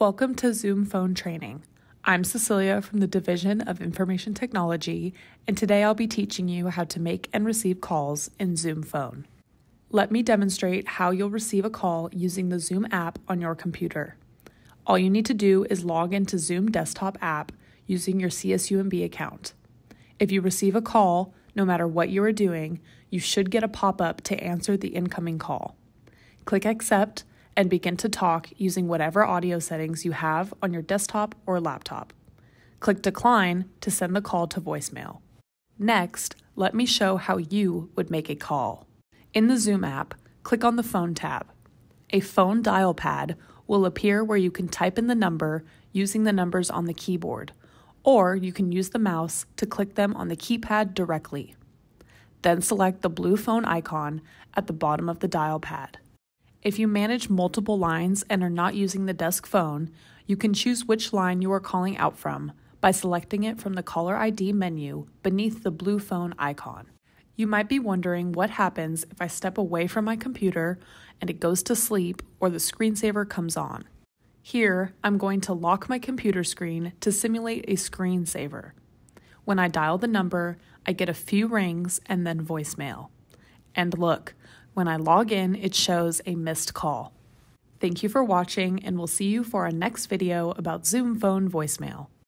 Welcome to Zoom Phone Training. I'm Cecilia from the Division of Information Technology, and today I'll be teaching you how to make and receive calls in Zoom Phone. Let me demonstrate how you'll receive a call using the Zoom app on your computer. All you need to do is log into Zoom Desktop app using your CSUMB account. If you receive a call, no matter what you are doing, you should get a pop-up to answer the incoming call. Click Accept and begin to talk using whatever audio settings you have on your desktop or laptop. Click Decline to send the call to voicemail. Next, let me show how you would make a call. In the Zoom app, click on the Phone tab. A phone dial pad will appear where you can type in the number using the numbers on the keyboard, or you can use the mouse to click them on the keypad directly. Then select the blue phone icon at the bottom of the dial pad. If you manage multiple lines and are not using the desk phone, you can choose which line you are calling out from by selecting it from the Caller ID menu beneath the blue phone icon. You might be wondering what happens if I step away from my computer and it goes to sleep or the screensaver comes on. Here, I'm going to lock my computer screen to simulate a screensaver. When I dial the number, I get a few rings and then voicemail. And look, when I log in, it shows a missed call. Thank you for watching, and we'll see you for our next video about Zoom Phone voicemail.